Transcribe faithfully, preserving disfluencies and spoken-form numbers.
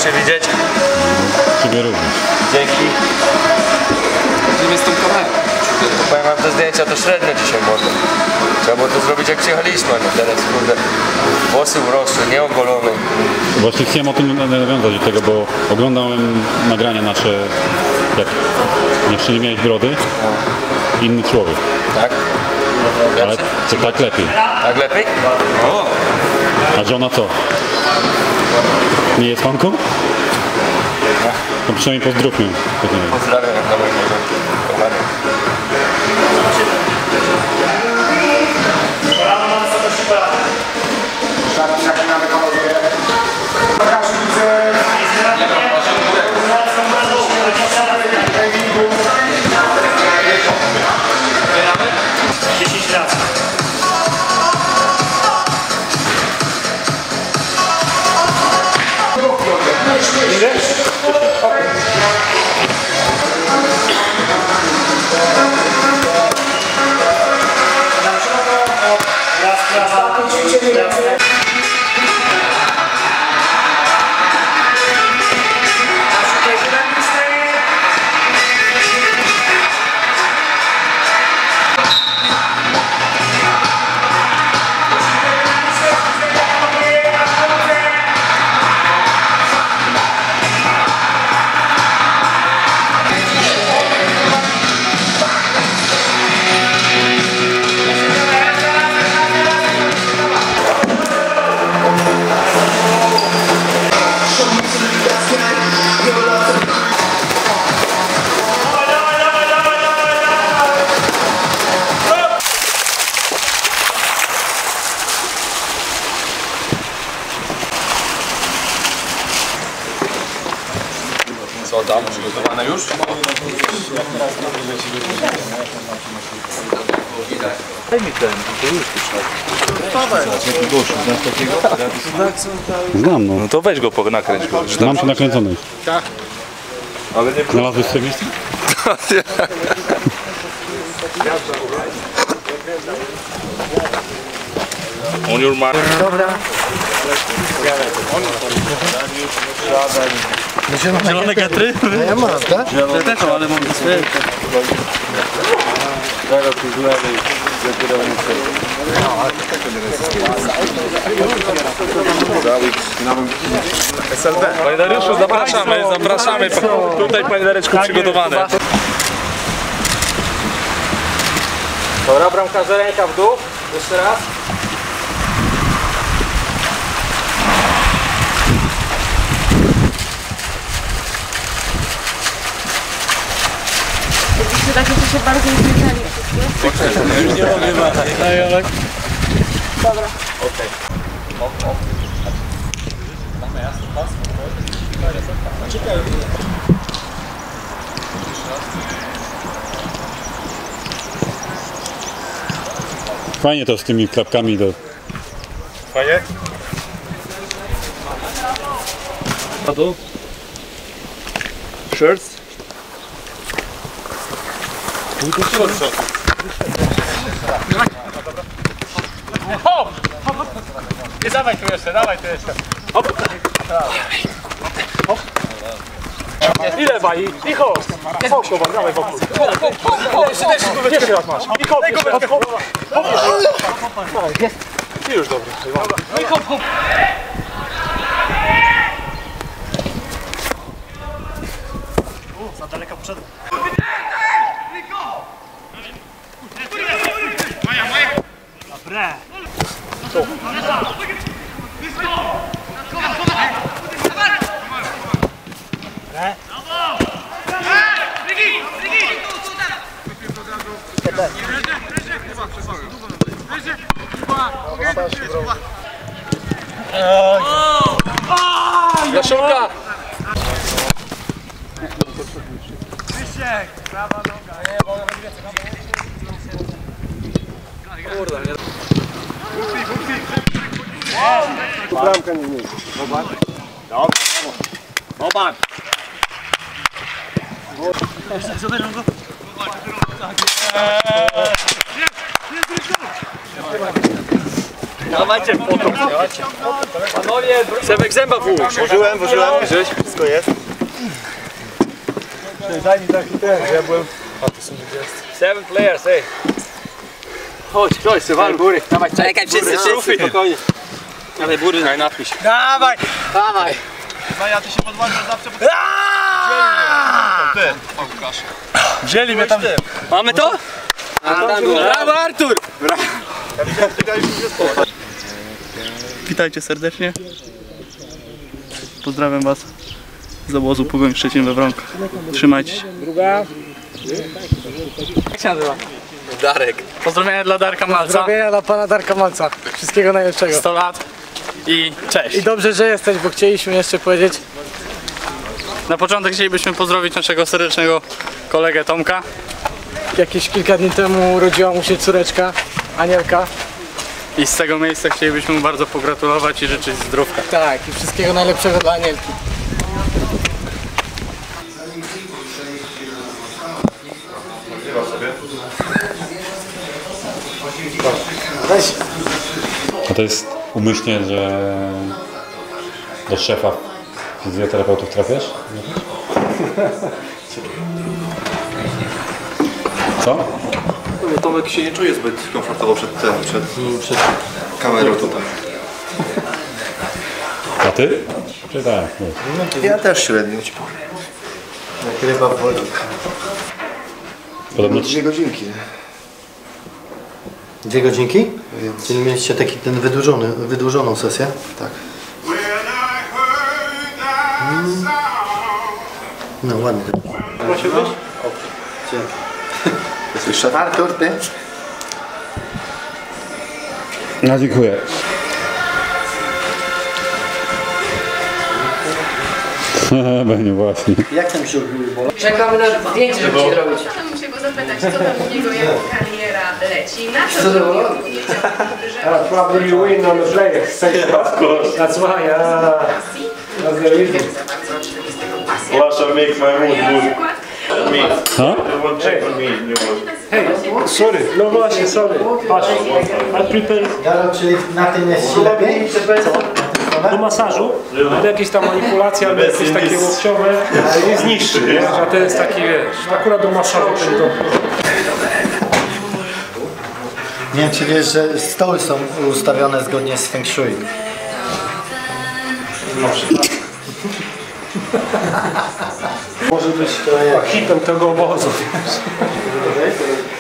Cię widzieć. Ciebie również. Dzięki. Gdzie jest tą kamerą? Powiem wam, te zdjęcia to średnio dzisiaj można. Trzeba było to zrobić jak przyjechaliśmy, a nie teraz, kurde, włosy urosłe, nieogolone. Właśnie chciałem o tym nawiązać do tego, bo oglądałem nagrania nasze, jak jeszcze nie miałeś brody, inny człowiek. Tak? Ale to tak lepiej. Tak lepiej? O! A żona co? Nie jest fanką? No przynajmniej pozdrówmy. Pozdrawiam na moim kochany. dziesięć razy. Co tam? Przygotowane już? Daj mi ten, to już Znam, no. No to weź go po nakręć go. Mam się nakręcony. Ale nie Znalazłeś sobie miejsce? On your mark. Dobra. Zielone getry? Ja mam, tak? Ja też mam, ale mam swoje. Zaraz tu z lewej zakierownicy. Panie Dariuszu, zapraszamy, zapraszamy. Tutaj panie Dareczku przygotowane. Dobra, bramkarze, ręka w dół. Jeszcze raz. Widzicie, takie to się bardzo zmieniali. Już nie mogę machać. Dobra. Okej. Mamy jasny pas. Czekaj. Fajnie to z tymi klapkami do... Fajnie? A tu? Shirts? Nie dawaj tu jeszcze, dawaj tu jeszcze. Hop. Hop. I lewa, i, i hop. Hop, hop, dawaj wokół. Hop, hop, hop. Jeszcze raz masz. I hop, jeszcze raz. Hop, hop. Dawaj, jest. I już dobrze. I hop, hop. Za daleko przed. Dobre. Jaszulka! Krzysiek, prawa noga. Kurde, nie. Bramka nie zmieni. Boban. Dobrze. Boban. Zabieram go. Dawajcie potok, dawajcie. Panowie, Sebek zęba włóż. Włożyłem, włożyłem. Wszystko jest. Daj mi taki ten, że ja byłem... Seven players, ej. Chodź, chodź, Sywal, góry. Dawaj, czekaj, wszyscy, wszyscy. Spokojnie. Dawaj, bury, daj, napij się. Dawaj! Dawaj. No ja ty się podłączasz zawsze, bo... Ty. Wzięli mnie tam... Mamy to? Brawo, Artur! Witajcie serdecznie. Pozdrawiam Was z obozu Pogoń Szczecin we Wronkach. Trzymajcie się. Jak się nazywa? Darek. Pozdrowienia dla Darka Malca. Pozdrowienia dla pana Darka Malca. Wszystkiego najlepszego. sto lat i cześć. I dobrze, że jesteś, bo chcieliśmy jeszcze powiedzieć. Na początek chcielibyśmy pozdrowić naszego serdecznego kolegę Tomka. Jakieś kilka dni temu urodziła mu się córeczka, Anielka. I z tego miejsca chcielibyśmy mu bardzo pogratulować i życzyć zdrówka. Tak, i wszystkiego najlepszego dla Anielki. Weź. A to jest umyślnie, że do szefa fizjoterapeutów trafiasz? Co? Tomek się nie czuje zbyt komfortowo przed tym, przed, przed kamerą tutaj. A ty? Czy tak? Nie. Ja też średnio ci powiem. Nagrywa woli. Podobno Dwie godzinki. Dwie godzinki? Więc... Czyli mieliście taki ten wydłużony, wydłużoną sesję? Tak. Mm. No ładnie. Proszę być? Dzięki. Jesteś szef? Artur, ty? No dziękuję. Będzie właśnie. Jak tam się odbyło? Czekamy na zdjęcie, żeby ci zrobić. Chciałabym się go zapytać, co tam u niego, jak kariera leci, na co zrobił odpowiedział, że... Probably you win on the play. Of course. That's why. Uh, that's the reason. Za bardzo oczywistego pasja. Wasza make my mood good. Ha? Won't check on me. Hey, sorry. No właśnie, sorry. Patrz. I prepare Jaro, czyli na tym jest ci lepiej? do masażu, ale jakieś tam manipulacje, albo jakieś takie łokciowe, ale jest niższy, wiesz, a to jest taki, wiesz, akurat do masażu ten do... Nie wiem, czy wiesz, że stoły są ustawione zgodnie z Feng Shui. Może być hitem tego obozu.